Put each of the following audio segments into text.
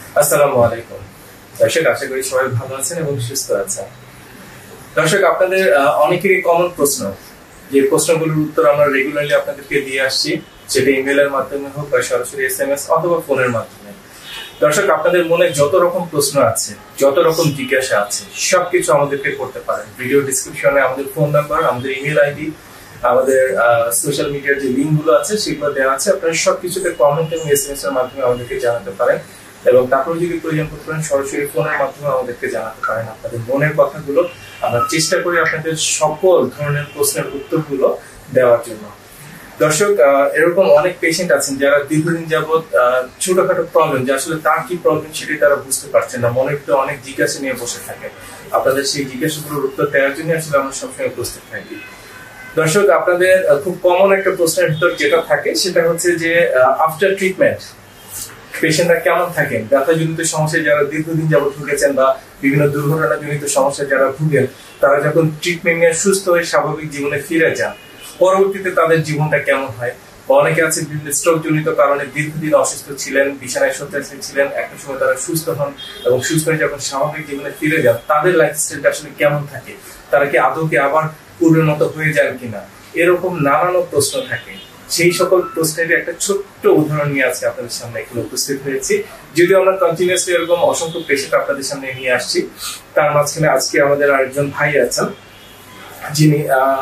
আসসালামু আলাইকুম দর্শক, আশা করি সবাই ভালো আছেন এবং সুস্থ আছেন। দর্শক, আপনাদের অনেকেরই কমন প্রশ্ন, যে প্রশ্নগুলোর উত্তর আমরা রেগুলারলি আপনাদেরকে দিয়ে আসছি, সেটা ইমেলের মাধ্যমে হোক বা সরাসরি SMS অথবা ফোনের মাধ্যমে। দর্শক, আপনাদের মনে যত রকম প্রশ্ন আছে, যত রকম জিজ্ঞাসা আছে, সবকিছু আমাদেরকে করতে পারেন। ভিডিও ডিসক্রিপশনে আমাদের ফোন নাম্বার, আমাদের ইমেল আইডি, আমাদের সোশ্যাল মিডিয়ার যে লিঙ্ক গুলো আছে সেগুলো দেওয়া আছে। আপনারা সবকিছুতে কমেন্ট এবং SMS এর মাধ্যমে আমাদেরকে জানাতে পারেন, এবং তারপরে যদি প্রয়োজন পড়তে পারেন সরাসরি ফোনের মাধ্যমে আমাদেরকে জানাতে পারেন আপনাদের মনের কথাগুলো। আমরা চেষ্টা করি আপনাদের সকল ধরনের প্রশ্নের উত্তরগুলো দেওয়ার জন্য। দর্শক, এরকম অনেক পেশেন্ট আছেন যারা দীর্ঘদিন যাবৎ ছোটখাটো প্রবলেম, যে আসলে তার কি প্রবলেম সেটাই তারা বুঝতে পারছেন না, মনের ভিতরে অনেক জিজ্ঞাসা নিয়ে বসে থাকে। আপনাদের সেই জিজ্ঞাসাগুলোর উত্তর দেওয়ার জন্য আসলে আমরা সবসময় প্রস্তুত থাকি। দর্শক, আপনাদের খুব কমন একটা প্রশ্নের ভিতর যেটা থাকে সেটা হচ্ছে যে আফটার ট্রিটমেন্ট পেশেন্টরা কেমন থাকেন, ব্যথাজনিত সমস্যায় যারা দীর্ঘদিন যাবৎ ভুগেছেন বা বিভিন্ন দুর্ঘটনাজনিত সমস্যায় যারা ভুগেন, তারা যখন ট্রিটমেন্ট নিয়ে সুস্থ হয়ে স্বাভাবিক জীবনে ফিরে যান, পরবর্তীতে তাদের জীবনটা কেমন হয়। বা অনেকে আছে বিভিন্ন স্ট্রোক জনিত কারণে দীর্ঘদিন অসুস্থ ছিলেন, বিছানায় শয্যায় ছিলেন, একটা সময় তারা সুস্থ হন এবং সুস্থ হয়ে যখন স্বাভাবিক জীবনে ফিরে যান, তাদের লাইফস্টাইলটা আসলে কেমন থাকে, তারা কি আদৌ কি আবার পূর্বের মতো হয়ে যান কিনা, এরকম নানান প্রশ্ন থাকে। সেই সকল প্রশ্নের একটা ছোট্ট উদাহরণ নিয়ে আজকে আপনাদের সামনে এখানে উপস্থিত হয়েছি। যদিও আমরা কন্টিনিউয়াসলি এরকম অসংখ্য পেশেন্ট আপনাদের সামনে নিয়ে আসছি, তার মাঝখানে আজকে আমাদের আরেকজন ভাই আছেন যিনি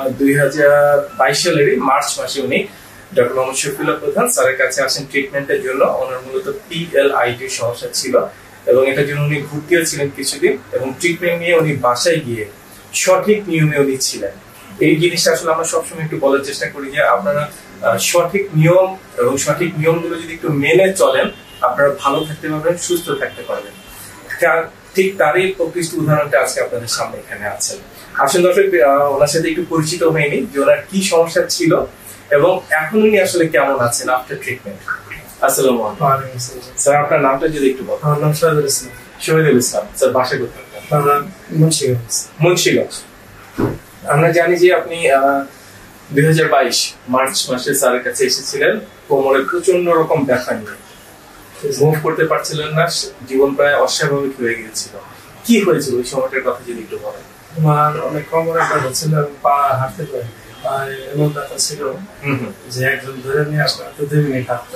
2022 সালেরই মার্চ মাসে উনি ডক্টর.Md.Shafiullah প্রধান স্যারের কাছে আসেন ট্রিটমেন্টের জন্য। ওনার মূলত PLID সমস্যা ছিল এবং এটার জন্য উনি ভর্তিও ছিলেন কিছুদিন, এবং ট্রিটমেন্ট নিয়ে উনি বাসায় গিয়ে সঠিক নিয়মে উনি ছিলেন। এই জিনিসটা আসলে আমরা সবসময় একটু বলার চেষ্টা করি যে আপনারা সঠিক নিয়ম এবং সঠিক নিয়মগুলো যদি একটু মেনে চলেন, আপনারা ভালো থাকতে পারবেন, সুস্থ থাকতে পারবেন। ঠিক তারই প্রকৃষ্ট উদাহরণটা আজকে আপনাদের সামনে এখানে আছে। আসলে দর্শক, ওনার সাথে একটু পরিচিত হয়নি যে ওনার কি সমস্যা ছিল এবং এখন উনি আসলে কেমন আছেন আফটার ট্রিটমেন্ট। আসসালামু আলাইকুম স্যার, আপনার নামটা যদি একটু বলেন। আমার নাম শহীদুল ইসলাম। শহীদুল ইসলাম স্যার, বাসা কোথায়? মুন্সিগঞ্জ। আমরা জানি যে আপনি 2022 মার্চ মাসে স্যারের কাছে এসেছিলেন কোমরে প্রচন্ড রকম ব্যথা নিয়ে, মুভ করতে পারছিলেন না, জীবন প্রায় অস্বাভাবিক হয়ে গিয়েছিল। কি হয়েছিল ওই সময়টার কথা যদি একটু বলেন। আমার অনেক কোমরে ব্যথা ছিল এবং পা হাঁটতে পারি, পায়ে এমন ব্যথা ছিল যে একজন ধরে নিয়ে আসলে 2 মিনিট হাঁটতে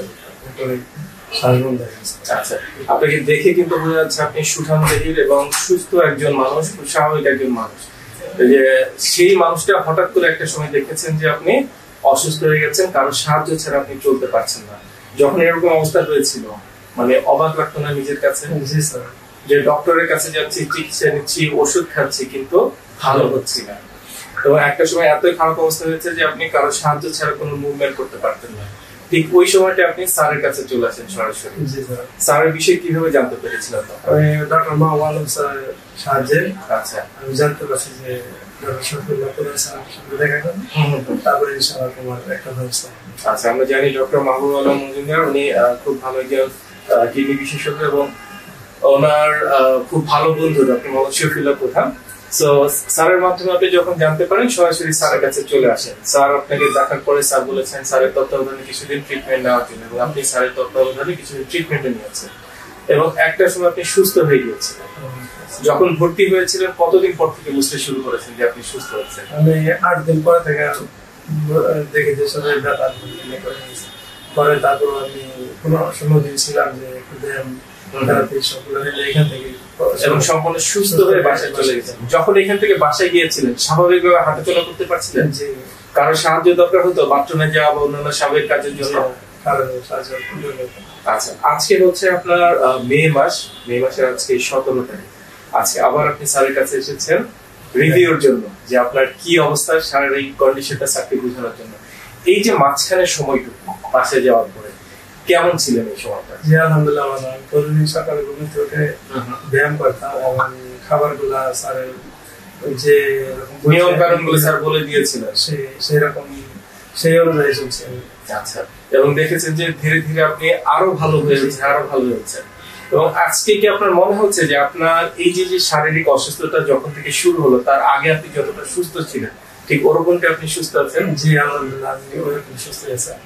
আচ্ছা, আপনাকে দেখে কিন্তু বোঝা যাচ্ছে আপনি সুঠামদেহীর এবং সুস্থ একজন মানুষ, স্বাভাবিক একজন মানুষ। যে সেই মানুষটা হঠাৎ করে একটা সময় দেখেছেন যে আপনি অসুস্থ হয়ে গেছেন, কারো সাহায্য ছাড়া আপনি চলতে পারছেন না। যখন এরকম অবস্থা হয়েছিল, মানে অবাক লাগতো না নিজের কাছে যে ডক্টরের কাছে যাচ্ছি, চিকিৎসা নিচ্ছি, ওষুধ খাচ্ছি, কিন্তু ভালো হচ্ছে না। এবং একটা সময় এতই খারাপ অবস্থা হয়েছে যে আপনি কারো সাহায্য ছাড়া কোনো মুভমেন্ট করতে পারতেন না। ঠিক ওই সময়টা আপনি স্যারের কাছে চলে আসেন সরাসরি। স্যারের বিষয়ে কিভাবে জানতে পেরেছিলেন? আমি ডক্টর.Md.Shafiullah স্যারের সাহায্যে আচ্ছা আমি জানতে পারছি যে ডক্টর.Shafiullah প্রধান স্যারের সঙ্গে দেখা গেল, তারপরে ইনশাআল্লাহ তোমার একটা ব্যবস্থা। আচ্ছা, আমরা জানি ডক্টর.Mahbubullah মজুমদার উনি খুব ভালো একজন কিডনি বিশেষজ্ঞ এবং ওনার খুব ভালো বন্ধু ডক্টর.Md.Shafiullah প্রধান। সো স্যারের মাধ্যমে আপনি যখন জানতে পারেন সরাসরি স্যারের কাছে চলে আসেন। স্যার আপনাকে দেখার পরে স্যার বলেছেন স্যারের তত্ত্বাবধানে কিছুদিন ট্রিটমেন্ট নেওয়ার জন্য, এবং আপনি স্যারের তত্ত্বাবধানে কিছুদিন ট্রিটমেন্টে নিয়েছেন এবং একটা সময় আপনি সুস্থ হয়ে গিয়েছিলেন। যখন ভর্তি হয়েছিলেন কতদিন পর থেকে বুঝতে শুরু করেছেন যে আপনি সুস্থ হচ্ছেন? আমি 8 দিন পরে থেকে দেখি যে শরীর ব্যথা পরে, তারপর আমি 15-16 দিন ছিলাম যে একটু ব্যায়াম থেরাপি সবগুলো এখান থেকে এবং সম্পূর্ণ সুস্থ হয়ে বাসায় চলে গেছেন। যখন এখান থেকে বাসায় গিয়েছিলেন স্বাভাবিকভাবে হাঁটাচলা করতে পারছিলেন? জি। কারো সাহায্য দরকার হতো বাথরুমে যাওয়া বা অন্যান্য স্বাভাবিক কাজের জন্য? আচ্ছা, আজকে হচ্ছে আপনার মে মাসের আজকে 17 তারিখ। আজকে আবার আপনি স্যারের কাছে এসেছেন রিভিউর জন্য যে আপনার কি অবস্থা, শারীরিক কন্ডিশনটা স্যারকে বোঝানোর জন্য। এই যে মাঝখানের সময়টুকু বাসায় যাওয়ার পরে কেমন ছিলেন এই সময়টা? জি আলহামদুলিল্লাহ ভালো। প্রতিদিন সকালে ঘুম থেকে উঠে ব্যায়াম করতাম এবং খাবারগুলা স্যারের যে নিয়ম কানুনগুলো স্যার বলে দিয়েছিলেন সেই অনুযায়ী চলছে। আচ্ছা, এবং দেখেছেন যে ধীরে ধীরে আপনি আরো ভালো হয়েছেন। এবং আজকে কি আপনার মনে হচ্ছে যে আপনার এই যে শারীরিক অসুস্থতা যখন থেকে শুরু হলো তার আগে আপনি যতটা সুস্থ ছিলেন ঠিক ওরকমটা আপনি সুস্থ আছেন? জি আলহামদুলিল্লাহ, আমি ওরকম সুস্থ আছি।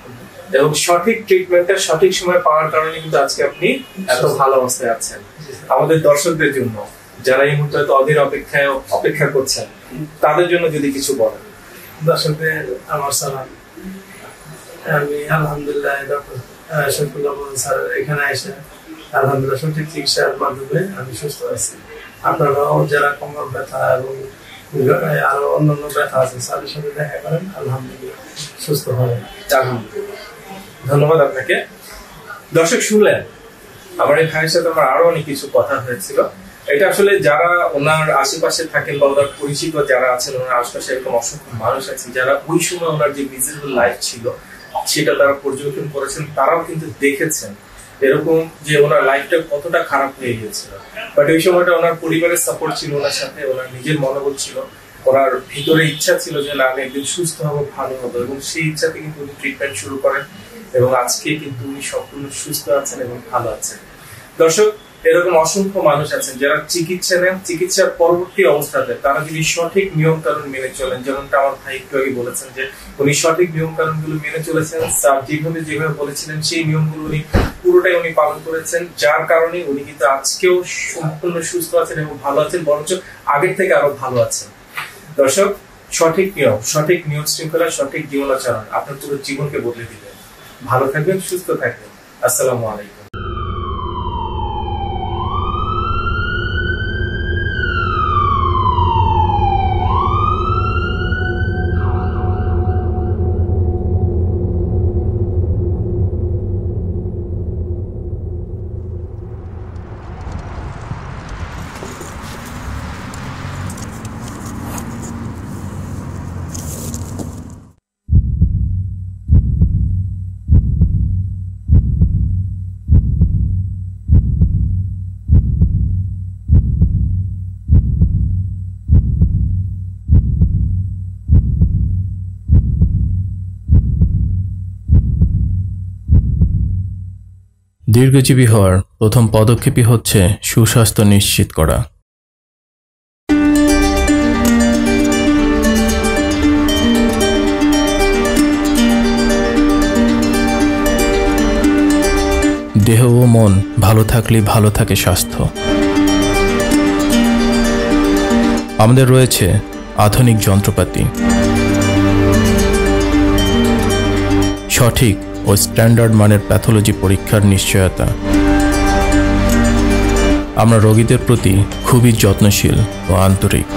এবং সঠিক ট্রিটমেন্টটা সঠিক সময় পাওয়ার কারণে কিন্তু আজকে আপনি এত ভালো অবস্থায় আছেন। আমাদের দর্শকদের জন্য যারা এই মুহূর্তে অধীর অপেক্ষা করছেন তাদের জন্য যদি কিছু বলেন। দর্শকদের আমার সালাম। আমি আলহামদুলিল্লাহ ডক্টর শফিউল্লাহ স্যার এখানে এসে আলহামদুলিল্লাহ সঠিক চিকিৎসার মাধ্যমে আমি সুস্থ আছি। আপনারাও যারা কোমর ব্যথা এবং আরো অন্যান্য ব্যথা আছে স্যারের সাথে দেখা করেন, আলহামদুলিল্লাহ সুস্থ হবেন। ধন্যবাদ আপনাকে। দর্শক শুনলেন আমার এই ভাইয়ের সাথে আমার আরো অনেক কিছু কথা হয়েছিল। এটা আসলে যারা ওনার আশেপাশে থাকেন বা ওনার পরিচিত যারা আছেন, ওনার আশেপাশে এরকম অসংখ্য মানুষ আছেন যারা ওই সময় ওনার যে মিজারেবল লাইফ ছিল সেটা তারা পর্যবেক্ষণ করেছেন, তারাও কিন্তু দেখেছেন এরকম যে ওনার লাইফটা কতটা খারাপ হয়ে গিয়েছিল। বাট ওই সময়টা ওনার পরিবারের সাপোর্ট ছিল ওনার সাথে, ওনার নিজের মনোবল ছিল, ওনার ভিতরে ইচ্ছা ছিল যে না আমি একদিন সুস্থ হবো, ভালো হবো, এবং সেই ইচ্ছাতে কিন্তু উনি ট্রিটমেন্ট শুরু করেন এবং আজকে কিন্তু উনি সম্পূর্ণ সুস্থ আছেন এবং ভালো আছেন। দর্শক, এরকম অসংখ্য মানুষ আছেন যারা চিকিৎসা নেন, চিকিৎসার পরবর্তী অবস্থাতে তারা যদি সঠিক নিয়ম কানুন মেনে চলেন, যেমনটা আমার ভাই একটু আগে বলেছেন যে উনি সঠিক নিয়ম কানুন গুলো মেনে চলেছেন, স্যার যেভাবে বলেছিলেন সেই নিয়মগুলো উনি পুরোটাই উনি পালন করেছেন, যার কারণে উনি কিন্তু আজকেও সম্পূর্ণ সুস্থ আছেন এবং ভালো আছেন, বরঞ্চ আগের থেকে আরো ভালো আছেন। দর্শক, সঠিক নিয়ম শৃঙ্খলা, সঠিক জীবনাচরণ আপনার পুরো জীবনকে বদলে দিবে। ভালো থাকবেন, সুস্থ থাকবেন। আসসালামু আলাইকুম। দীর্ঘজীবী হওয়ার প্রথম পদক্ষেপই হচ্ছে সুস্বাস্থ্য নিশ্চিত করা। দেহ ও মন ভালো থাকলেই ভালো থাকে স্বাস্থ্য। আমাদের রয়েছে আধুনিক যন্ত্রপাতি, সঠিক ও স্ট্যান্ডার্ড মানের প্যাথোলজি পরীক্ষার নিশ্চয়তা। আমরা রোগীদের প্রতি খুবই যত্নশীল ও আন্তরিক।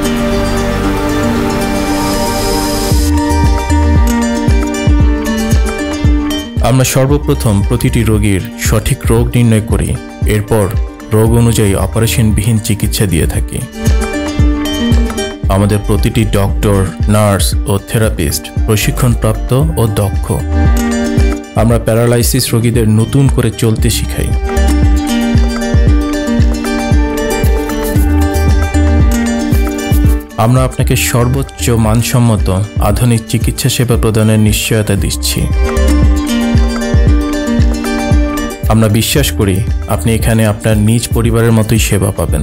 আমরা সর্বপ্রথম প্রতিটি রোগীর সঠিক রোগ নির্ণয় করি, এরপর রোগ অনুযায়ী অপারেশনবিহীন চিকিৎসা দিয়ে থাকি। আমাদের প্রতিটি ডক্টর, নার্স ও থেরাপিস্ট প্রশিক্ষণপ্রাপ্ত ও দক্ষ। আমরা প্যারালাইসিস রোগীদের নতুন করে চলতে শিখাই। আমরা আপনাকে সর্বোচ্চ মানসম্মত আধুনিক চিকিৎসা সেবা প্রদানের নিশ্চয়তা দিচ্ছি। আমরা বিশ্বাস করি আপনি এখানে আপনার নিজ পরিবারের মতোই সেবা পাবেন।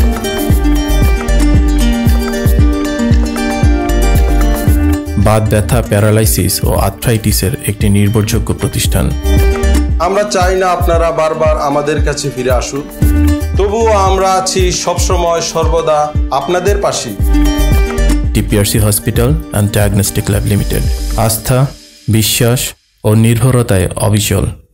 বাত ব্যথা, প্যারালাইসিস ও আর্থ্রাইটিসের একটি নির্ভরযোগ্য প্রতিষ্ঠান। আমরা চাই না আপনারা বারবার আমাদের কাছে ফিরে আসুন, তবুও আমরা আছি সবসময় সর্বদা আপনাদের পাশে। DPRC hospital and diagnostic lab limited, আস্থা, বিশ্বাস ও নির্ভরতায় অবিচল।